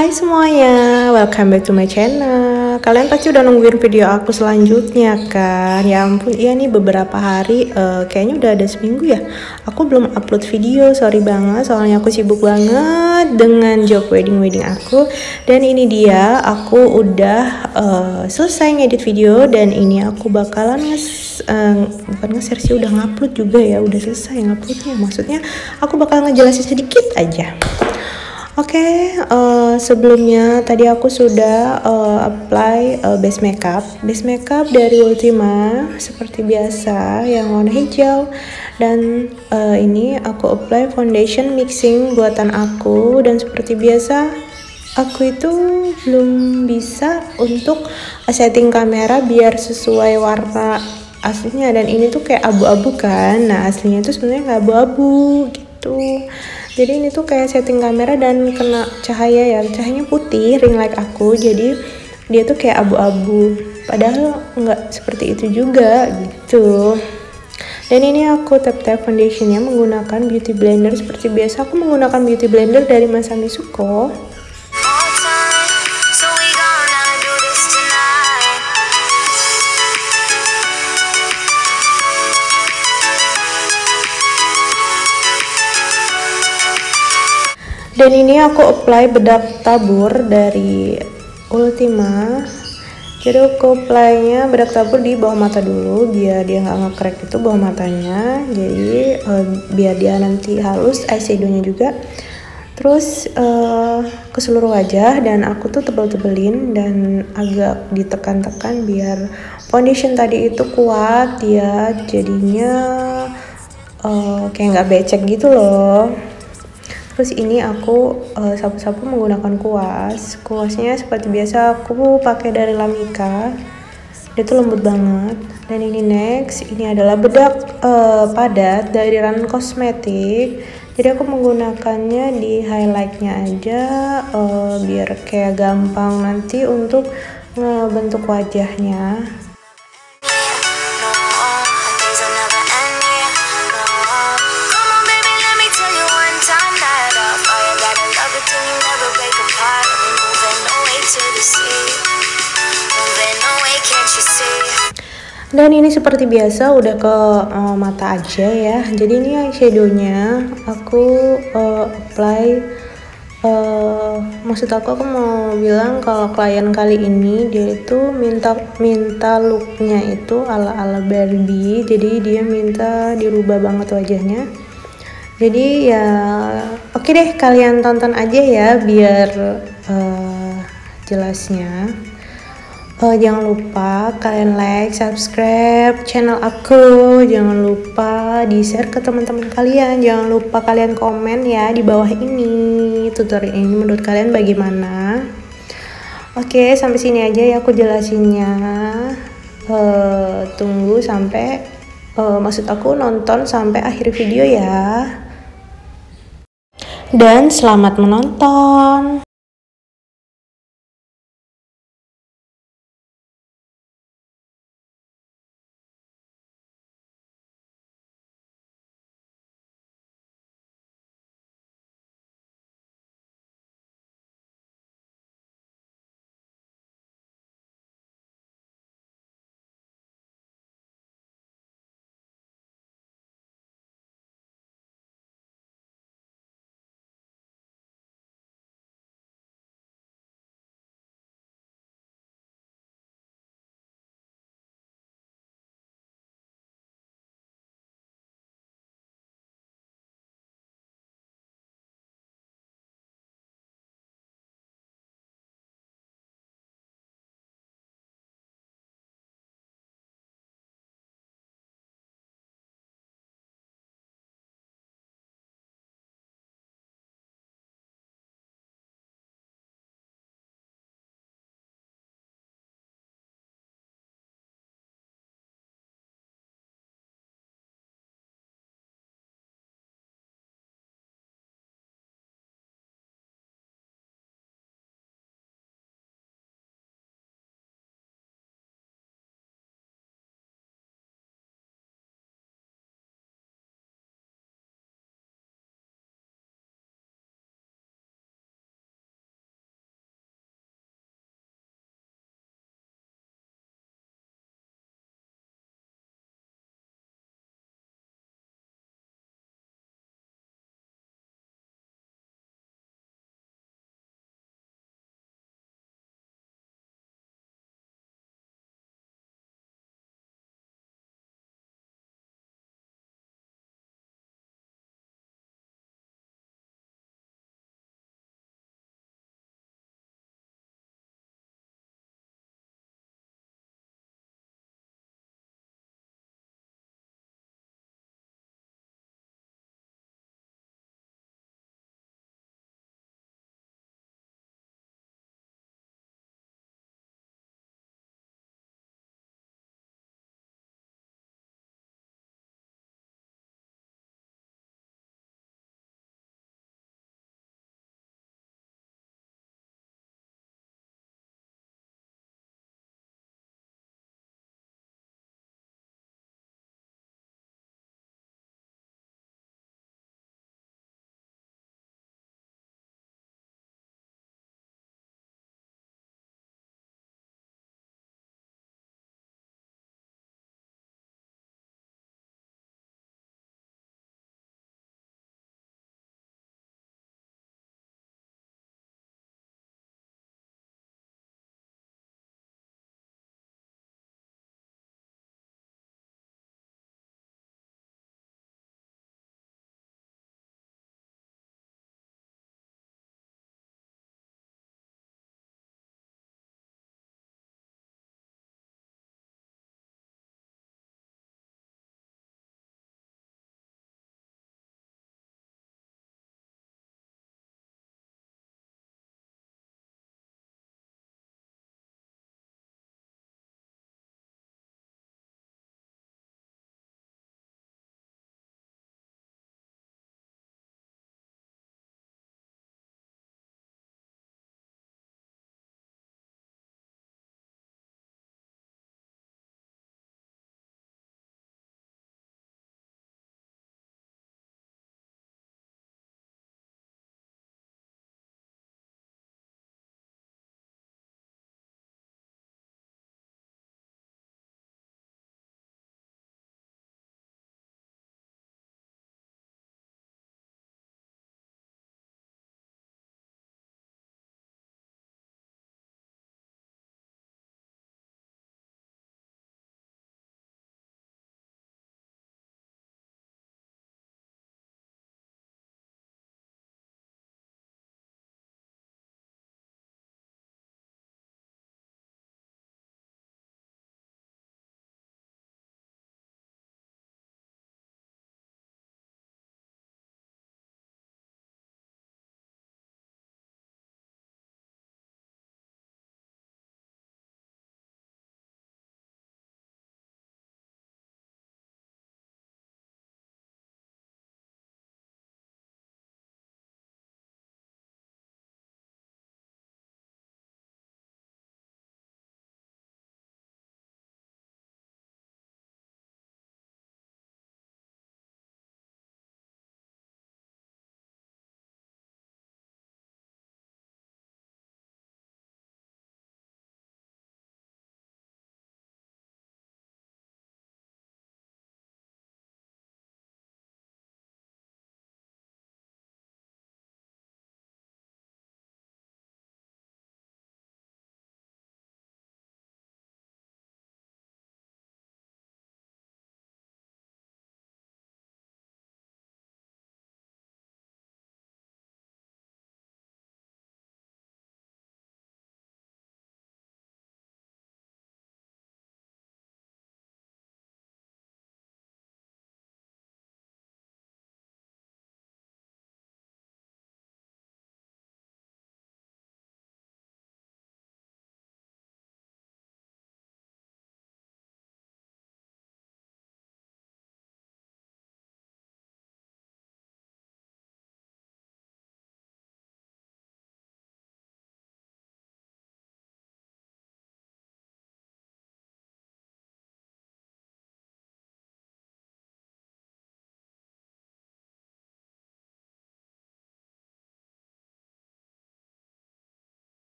Hai semuanya, welcome back to my channel. Kalian pasti udah nungguin video aku selanjutnya kan? Ya ampun, iya nih beberapa hari, kayaknya udah ada seminggu ya. Aku belum upload video, sorry banget. Soalnya aku sibuk banget dengan job wedding aku. Dan ini dia, aku udah selesai ngedit video dan ini aku bakalan bukan nge-share sih, udah ngupload juga ya, udah selesai nguploadnya. Maksudnya aku bakal ngejelasin sedikit aja. Oke, sebelumnya tadi aku sudah apply base makeup dari Ultima seperti biasa yang warna hijau, dan ini aku apply foundation mixing buatan aku, dan seperti biasa aku itu belum bisa untuk setting kamera biar sesuai warna aslinya, dan ini tuh kayak abu-abu kan. Nah aslinya tuh sebenarnya nggak abu-abu gitu. Jadi ini tuh kayak setting kamera dan kena cahaya ya, cahayanya putih ring light aku, jadi dia tuh kayak abu-abu, padahal nggak seperti itu juga gitu. Dan ini aku tap-tap foundationnya menggunakan beauty blender. Seperti biasa aku menggunakan beauty blender dari Masami Suko. Dan ini aku apply bedak tabur dari Ultima. Jadi aku apply-nya bedak tabur di bawah mata dulu biar dia nggak nge-crack itu bawah matanya. Jadi biar dia nanti halus eyeshadow-nya juga. Terus ke seluruh wajah, dan aku tuh tebel-tebelin dan agak ditekan-tekan biar foundation tadi itu kuat ya. Jadinya kayak nggak becek gitu loh. Terus ini aku sapu-sapu menggunakan kuasnya seperti biasa aku pakai dari Lamika, dia tuh lembut banget. Dan ini next, ini adalah bedak padat dari Run Cosmetic. Jadi aku menggunakannya di highlightnya aja biar kayak gampang nanti untuk ngebentuk wajahnya. Dan ini seperti biasa udah ke mata aja ya. Jadi ini eyeshadownya aku apply. Maksud aku mau bilang kalau klien kali ini dia itu minta looknya itu ala Barbie. Jadi dia minta dirubah banget wajahnya. Jadi ya oke deh, kalian tonton aja ya biar jelasnya. Jangan lupa kalian like, subscribe channel aku, jangan lupa di share ke teman-teman kalian, jangan lupa kalian komen ya di bawah ini tutorial ini menurut kalian bagaimana. Oke, sampai sini aja ya aku jelasinnya. Tunggu sampai maksud aku nonton sampai akhir video ya, dan selamat menonton.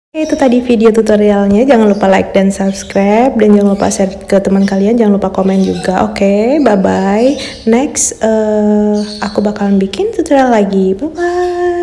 Itu tadi video tutorialnya, jangan lupa like dan subscribe, dan jangan lupa share ke teman kalian, jangan lupa komen juga. Oke, bye bye. Next aku bakalan bikin tutorial lagi. Bye bye.